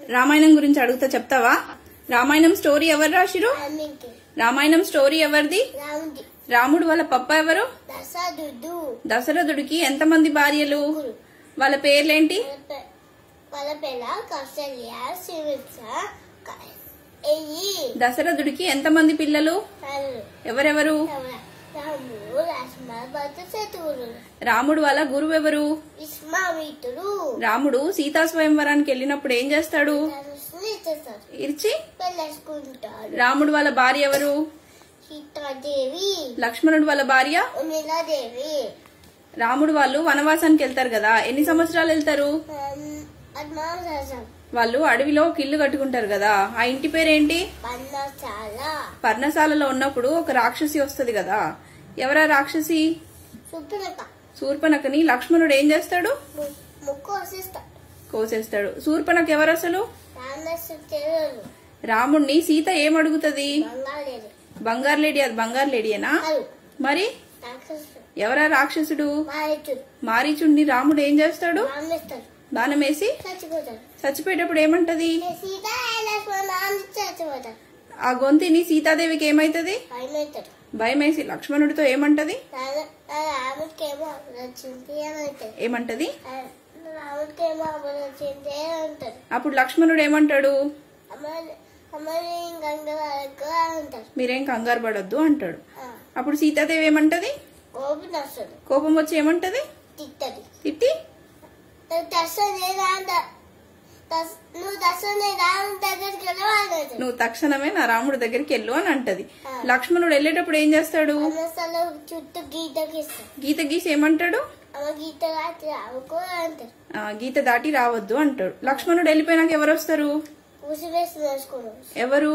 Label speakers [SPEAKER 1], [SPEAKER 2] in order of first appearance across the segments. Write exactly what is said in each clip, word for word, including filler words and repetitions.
[SPEAKER 1] రామాయణం గురించి అడుగుతా చెప్తావా? రామాయణం స్టోరీ ఎవరు రాసిరు? రామాయణం స్టోరీ ఎవరిది? రాముడు వాళ్ళ పప్ప ఎవరు? దశరథుడికి ఎంతమంది భార్యలు? వాళ్ళ పేర్లేంటి? దశరథుడికి ఎంతమంది పిల్లలు? ఎవరెవరు? రాముడు వాళ్ళ గురువు ఎవరు? రాముడు సీతా స్వయంవరానికి వెళ్ళినప్పుడు ఏం చేస్తాడు? ఇర్చి రాముడు వాళ్ళ భార్య ఎవరు?
[SPEAKER 2] సీతాదేవి.
[SPEAKER 1] లక్ష్మణుడు వాళ్ళ భార్య
[SPEAKER 2] ఉమిలాదేవి.
[SPEAKER 1] రాముడు వాళ్ళు వనవాసానికి వెళ్తారు కదా, ఎన్ని సంవత్సరాలు వెళ్తారు? వాళ్ళు అడవిలో ఒక ఇల్లు కట్టుకుంటారు కదా, ఆ ఇంటి పేరేంటి?
[SPEAKER 2] పర్ణశాల.
[SPEAKER 1] పర్ణశాలలో ఉన్నప్పుడు ఒక రాక్షసి వస్తది కదా, ఎవరా రాక్షసి?
[SPEAKER 2] శూర్పణఖ.
[SPEAKER 1] శూర్పణఖని లక్ష్మణుడు ఏం చేస్తాడు?
[SPEAKER 2] కోసేస్తాడు.
[SPEAKER 1] కోసేస్తాడు. శూర్పణఖ ఎవరు అసలు?
[SPEAKER 2] రామసుడు.
[SPEAKER 1] రాముణ్ణి సీత ఏమడుగుతుంది?
[SPEAKER 2] బంగాళేడి.
[SPEAKER 1] బంగారు లేడీ. అది బంగారు లేడీయేనా? మరి ఎవరా రాక్షసుడు?
[SPEAKER 2] మారీచుడు.
[SPEAKER 1] మారీచుడిని రాముడు ఏం చేస్తాడు?
[SPEAKER 2] బాణేస్తాడు.
[SPEAKER 1] బాణం వేసి
[SPEAKER 2] చచ్చిపోతాడు.
[SPEAKER 1] చచ్చిపోయేటప్పుడు ఏమంటది?
[SPEAKER 2] సీత లక్ష్మణుడు చచ్చిపోతాడు.
[SPEAKER 1] ఆ గొంతుని సీతాదేవికి ఏమైతది?
[SPEAKER 2] భయమవుతాడు.
[SPEAKER 1] భయమేసి లక్ష్మణుడితో ఏమంటది?
[SPEAKER 2] రాముడికేమో వచ్చింది ఏమంటది?
[SPEAKER 1] ఏమంటది?
[SPEAKER 2] రాముడికేమో వచ్చింది అంటాడు.
[SPEAKER 1] అప్పుడు లక్ష్మణుడు ఏమంటాడు? మీరేం కంగారు పడొద్దు అంటాడు. అప్పుడు సీతాదేవి ఏమంటది? కోపం వచ్చి ఏమంటది? తిట్టి నువ్వు తక్షణమే నా రాముడి దగ్గరికి వెళ్ళు అని అంటది. లక్ష్మణుడు వెళ్ళేటప్పుడు ఏం చేస్తాడు?
[SPEAKER 2] చుట్టూ గీత గీస్తాడు.
[SPEAKER 1] గీత గీసి ఏమంటాడు?
[SPEAKER 2] గీత దాటి రావుకో అంటాడు.
[SPEAKER 1] గీత దాటి రావద్దు అంటాడు. లక్ష్మణుడు వెళ్ళిపోయినాక ఎవరు వస్తారు? ఎవరు?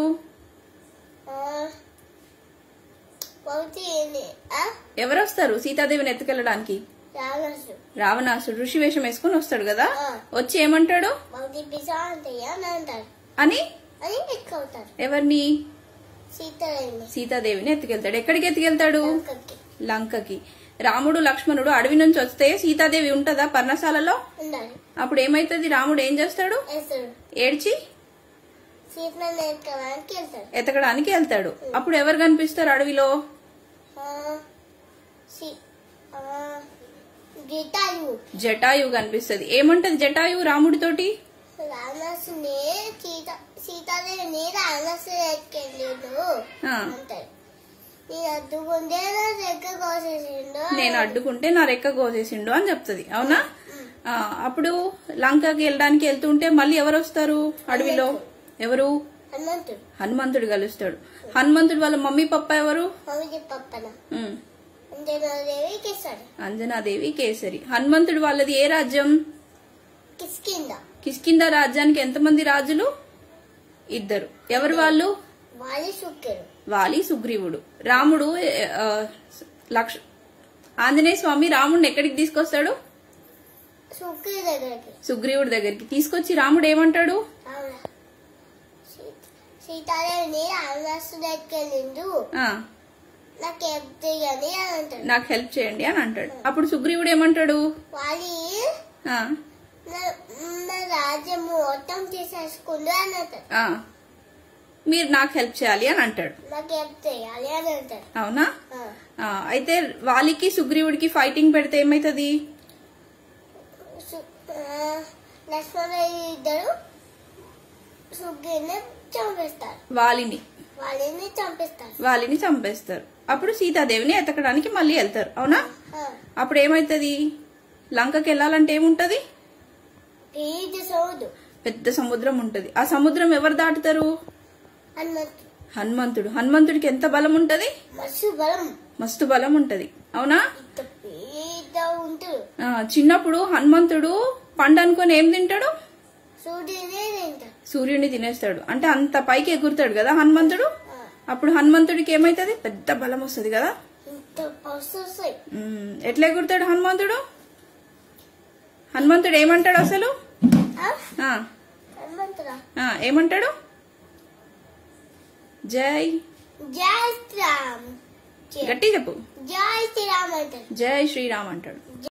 [SPEAKER 1] ఎవరు వస్తారు సీతాదేవిని ఎత్తుకెళ్ళడానికి? రావణాసుడు ఋషి వేషం వేసుకుని వస్తాడు కదా, వచ్చి ఏమంటాడు? అని ఎవరిని? సీతాదేవిని ఎత్తుకెళ్తాడు. ఎక్కడికి ఎత్తుకెళ్తాడు? లంకకి. రాముడు లక్ష్మణుడు అడవి నుంచి వస్తే సీతాదేవి ఉంటదా పర్ణశాలలో? అప్పుడు ఏమైతుంది? రాముడు ఏం చేస్తాడు? ఏడ్చి ఎతకడానికి వెళ్తాడు. అప్పుడు ఎవరు కనిపిస్తారు అడవిలో? జటాయు కనిపిస్తుంది. ఏమంటది జటాయు రాముడితోటి?
[SPEAKER 2] సీతాదేవిని రావణాసుడు ఎత్తుకెళ్ళాడు.
[SPEAKER 1] నేను అడ్డుకుంటే నా రెక్క కోసేసిండు అని చెప్తుంది. అవునా? అప్పుడు లంకకి వెళ్ళడానికి వెళ్తుంటే మళ్ళీ ఎవరు వస్తారు అడవిలో? ఎవరు? హనుమంతుడు కలుస్తాడు. హనుమంతుడు వాళ్ళ మమ్మీ పప్ప ఎవరు? అంజనాదేవి కేసరి. హనుమంతుడు వాళ్ళది ఏ రాజ్యం?
[SPEAKER 2] కిష్కింధ.
[SPEAKER 1] కిష్కింధ రాజ్యానికి ఎంతమంది రాజులు? ఇద్దరు. ఎవరు వాళ్ళు? వాలి సుగ్రీవుడు. రాముడు లక్ష ఆంజనేయ స్వామి రాముడిని ఎక్కడికి తీసుకొస్తాడు? సుగ్రీవుడి దగ్గరికి తీసుకొచ్చి రాముడు ఏమంటాడు?
[SPEAKER 2] సీతాదేవిని రావణాసుడు ఎత్తుకెళ్ళిండు,
[SPEAKER 1] నాకు హెల్ప్ చేయండి అని అంటాడు. అప్పుడు సుగ్రీవుడు ఏమంటాడు?
[SPEAKER 2] వాలి రాజ్యము మొత్తం తీసేసుకుండు అని అంటాడు.
[SPEAKER 1] మీరు నాకు హెల్ప్ చేయాలి అని అంటాడు.
[SPEAKER 2] నాకు హెల్ప్ చేయాలి అని అంటాడు.
[SPEAKER 1] అవునా? అయితే వాలికి సుగ్రీవుడికి ఫైటింగ్ పెడితే ఏమైతుంది?
[SPEAKER 2] లక్ష్మణుడు ఇద్దరు సుగ్రీవుని చంపేస్తారు.
[SPEAKER 1] వాలిని
[SPEAKER 2] వాలిని చంపేస్తారు.
[SPEAKER 1] వాలిని చంపేస్తారు. అప్పుడు సీతాదేవిని ఎతకడానికి మళ్ళీ వెళ్తారు. అవునా? అప్పుడు ఏమైతుంది? లంకకి వెళ్ళాలంటే ఏముంటది? పెద్ద సముద్రం ఉంటది. ఆ సముద్రం ఎవరు దాటుతారు? హనుమంతుడు. హనుమంతుడికి ఎంత బలం ఉంటది? మస్తు బలం ఉంటది. అవునా? చిన్నప్పుడు హనుమంతుడు పండు అనుకొని ఏం తింటాడు? సూర్యుడిని తినేస్తాడు. అంటే అంత పైకి ఎగురుతాడు కదా హనుమంతుడు. అప్పుడు హనుమంతుడికి ఏమైతుంది? పెద్ద బలం వస్తుంది కదా. ఎట్లా ఎగురుతాడు హనుమంతుడు? హనుమంతుడు ఏమంటాడు అసలు? ఏమంటాడు? జై
[SPEAKER 2] జై శ్రీరామ్.
[SPEAKER 1] గట్టి చెప్పు.
[SPEAKER 2] జై శ్రీరామ్ అంటాడు.
[SPEAKER 1] జై శ్రీరామ్ అంటాడు.